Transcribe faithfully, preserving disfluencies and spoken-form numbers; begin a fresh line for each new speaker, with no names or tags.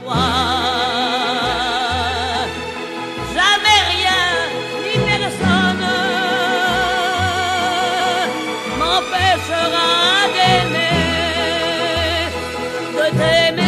toi. Jamais rien ni personne m'empêchera d'aimer, de t'aimer.